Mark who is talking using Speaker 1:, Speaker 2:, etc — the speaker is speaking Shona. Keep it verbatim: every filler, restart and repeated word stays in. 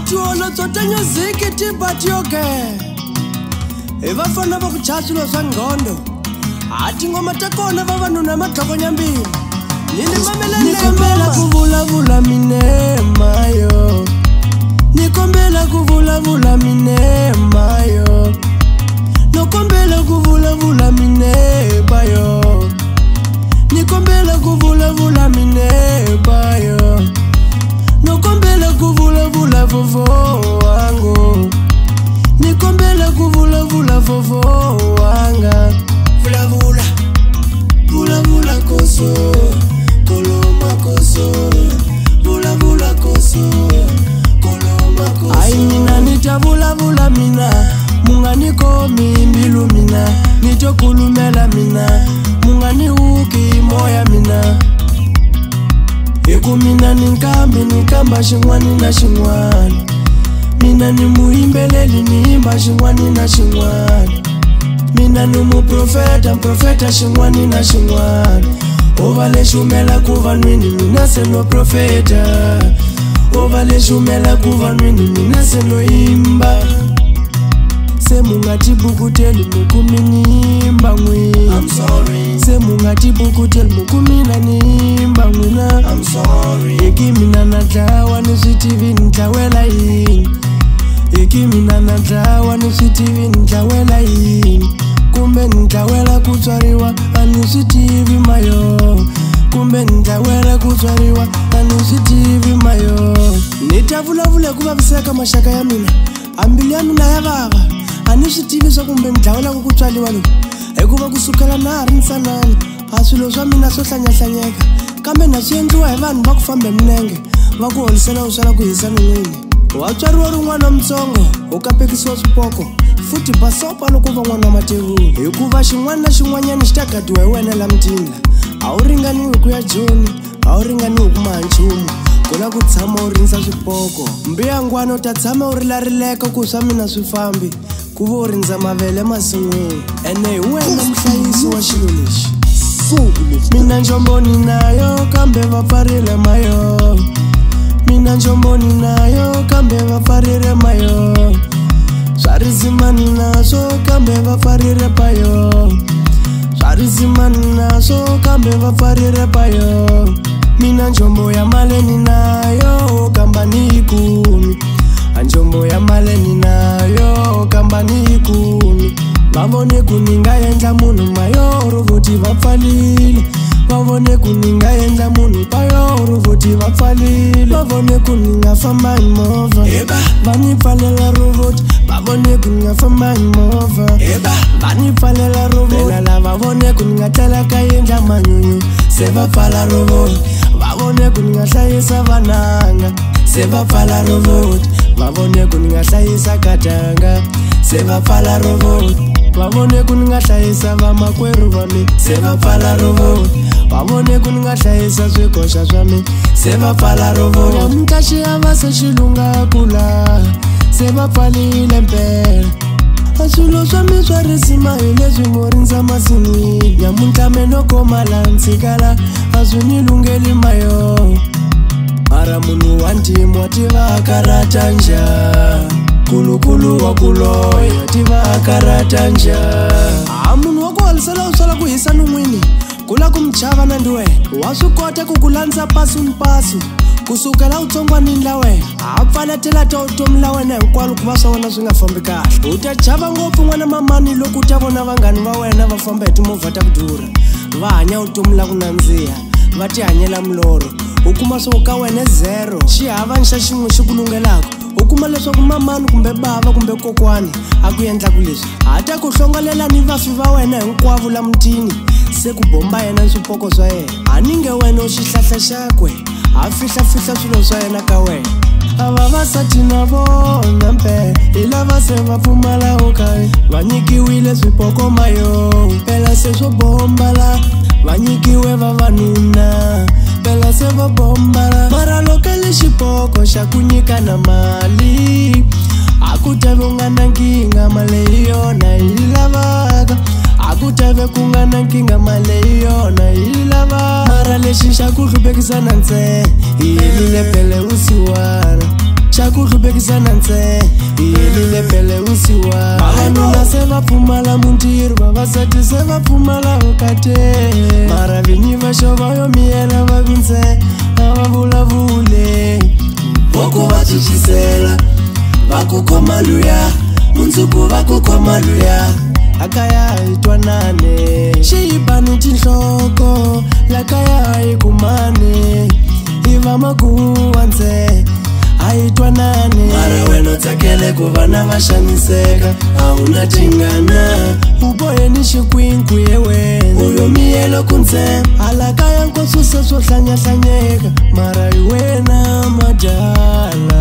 Speaker 1: Tuola tsotenyo ziki tibati yoke Eva fana va kuchasilo za ngondo Ati ngoma takona vavanuna matloko nyambili Nini mamela nikombela kuvula vula minema yo Nikombela kuvula vula minema yo Nokombela kuvula vula mineba yo Nikombela kuvula vula mineba yo Nokombela kuvula vula vovo wangu Nikombela kuvula vula vovo wanga Vula vula Vula vula koso Koloma koso Vula vula koso Koloma koso Ai mina nita vula vula mina Munga niko mimbilu mina Nito kulumela mina Munga ni uki moya mina Eku mina ninkambi nikamba shingwani na shingwani Mina ni muimbeleli niimba shingwani na shingwani Mina ni mu profeta profeta shingwani na shingwani Ovale shumela kuva nwini mina seno profeta Ovale shumela kuva nwini mina seno imba Semunga tibukuteli mukuminimba mwi I'm sorry Semunga tibukuteli mukumina nimba mwina I'm sorry Eki mina natawa nisitivi nitawela hini Eki mina natawa nisitivi nitawela hini Kumbe nitawela kutwariwa anisitivi mayo Kumbe nitawela kutwariwa anisitivi mayo Nitavula vule kubabiseka mashaka ya mina Ambili ya mina ya baba Anisitivi so kumbe nitawela kukutwaliwa lo Ekuba kusukala na harinsanani Asilo swa mina so hlanya-hlanyeka Kambe nasiyenziwa hi vanhu va ku fambe minenge Va ku holisela usala ku hisa nini Watswariwa rin'wana mtsongo U kapekisiwa swipoko Futhi basopa loko va n'wana matevuli Hikuva xin'wana na xin'wanyana xi ta gadiwa hi wena la mutini A wu ringaniwi ku ya joni A wu ringaniwi ku maha nchumu Ku la ku tshama u rindza swipoko Mbiya ngwana u ta tshama u rilarileka ku swa mina swi fambi Ku va u rindza mavele masin'wini Ene hi wena muhlayisi wa xilo lexi Mina njomboni nayo kambe va pfarile mayo Mina njomboni nayo kambe va pfarile mayo Swarizimani naso kambe va pfarile payo Swarizimani naso kambe va pfarile payo Mina njombo ya maleni nayo kamba ni ikumi Anjombo ya maleni nayo kamba ni ikumi Vavone kuninga yendla munhu mayoro voti vapfalile Vavone kuninga yendla munhu payoro voti vapfalile Vavone kuninga famba hi movha Vani pfalela rovoti Vavone kuninga famba hi movha Vani pfalela rovoti Vela lava vone kuninga tlela ka yendla manyunyu Se va pfala rovoti Vavone kuninga hlayisa vananga Se va pfala rovoti Vavone kuninga hlayisa katanga Se va pfala rovoti Vavone kuninga hlayisa va makweru va mi Se va pfala rovoti Vavone kuninga hlayisa swikoxa swa mi Se va pfala rovoti Namuntlha xiyava se xilunga kula Se va pfalile mpela A swilo swa mi swa risima hi leswi ngo rindza masin'wini Namuntlha me no koma la ntshikala A swi ni lungeli mayo Mara munhu wa ntimu wa tiva a karata njhani Kulu kulu wa kuloya tiva akarata nja A munhu wa ku holisela usala ku hisa nun'wini Kula ku mchava na ndiwe Wa swi kota ku ku landza pasu mpasu Kusukela utsongwanini la wena A pfaletela ta utomi la wena hinkwalo ku va swa wena swi nga fambi kahle U ta chava ngopfu n'wana mamani loko u ta vona vanghani va wena va famba hi timovha ta ku durha Va hanya utomi la ku nandziha Va ti hanyela milorho U kuma swo ka wena zero Xi hava nxa xin'we xi ku lungelaka U kuma leswaku mamani kumbe bava kumbe kokwani A ku endla ku leswi A ta ku hlongolela ni vafi va wena hinkwavo la mutini Se ku bomba yena swipoko swa yena A ninge wena u xihlahla xakwe A fihla fihla swilo swa yena ka wena A vavasati na vona mpe Hi lava se va pfumala okaya Va nyikiwile swipoko mayo Phela se swo bomba la Va nyikiwe vavanuna Phela se va bomba la Mara loko li xipoko xa ku nyika na mali A ku teve u nga na nkinga mali hi yona hi lavaka A ku teve ku nga na nkinga mali hi yona hi lavaka Mara lexi xa ku hlupekisa na ntsena Hi helile phele vusiwana Xa ku hlupekisa hlekisana nse iyelile phele usiwa vavanuna se va pfumala muntirho vavasati se va pfumala vukate mara vinyi va xova yo miyela va vindze a va vulavule voko va tsutsisela va ku khoma luya mundzuku va ku khoma luya akaya hi twanane xiyibani tinhloko la kaya hi kumane hi va makuwa ndze a hi twanane mara wena tsakele ku vana va xaniseka a wu na tingana u bohe ni xikwinku ye wena uyo miyelo ku ndze hala kaya nkosi se swo hlanyahlanyeka mara hi wena madyala